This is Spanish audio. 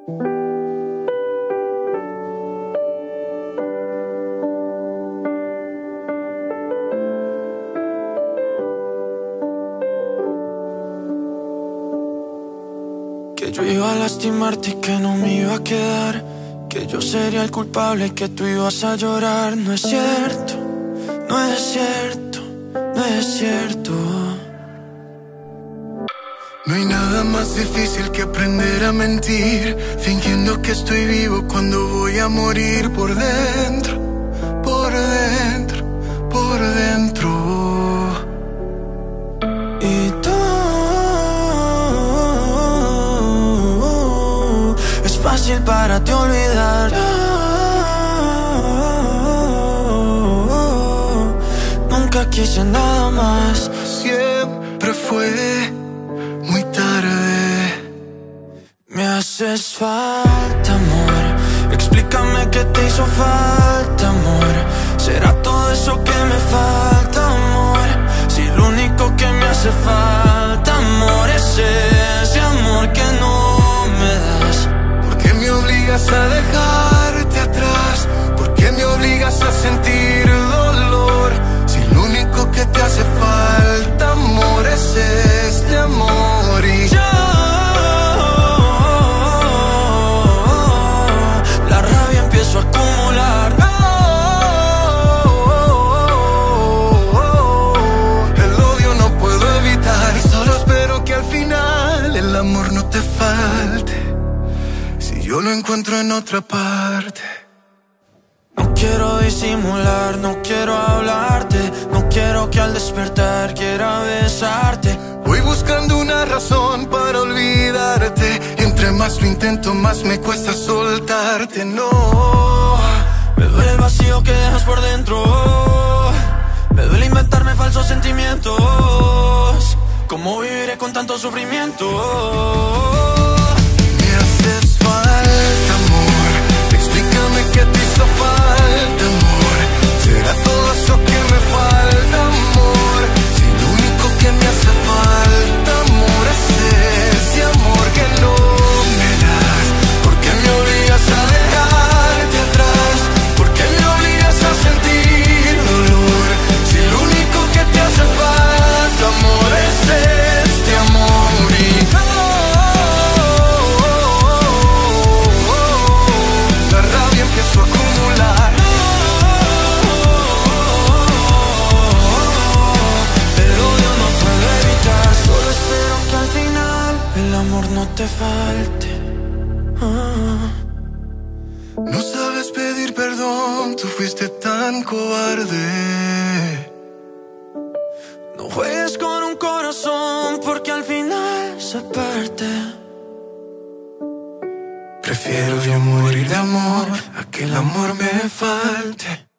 Que yo iba a lastimarte y que no me iba a quedar, que yo sería el culpable y que tú ibas a llorar. No es cierto, no es cierto, no es cierto. No hay nada más difícil que aprender a mentir, fingiendo que estoy vivo cuando voy a morir por dentro, por dentro, por dentro. Y tú, es fácil para ti olvidar. Nunca quise nada más. Siempre fue muy tarde. Me haces falta, amor. Explícame qué te hizo falta, amor. ¿Será todo eso que me falta, amor? Si lo único que me hace falta, amor, es ese amor que no me das. ¿Por qué me obligas a dejarte atrás? ¿Por qué me obligas a sentir dolor? Si lo único que te hace falta, amor, es este amor. Y yo, la rabia empiezo a acumular. El odio no puedo evitar y solo espero que al final el amor no te falte, si yo lo encuentro en otra parte. No quiero disimular, no quiero hablarte, no quiero que al despertar quiera besarte. Voy buscando una razón para olvidarte, y entre más lo intento más me cuesta soltarte. No, me duele el vacío que dejas por dentro, me duele inventarme falsos sentimientos. ¿Cómo viviré con tanto sufrimiento? Me haces falta, amor. Explícame qué te hizo falta, amor. ¿Será todo eso que me falta, amor? Si lo único que me hace falta, amor, es ese amor que no me das. ¿Por qué me obligas a dejarte atrás? ¿Por qué me obligas a sentir dolor? Si lo único que te hace falta, amor, es este amor. Y la rabia empiezo a acumular. El odio no puedo evitar, solo espero que al final el amor no te falte. No sabes pedir perdón, tú fuiste tan cobarde. No juegues con un corazón porque al final se parte. Prefiero yo morir de amor a que el amor me falte.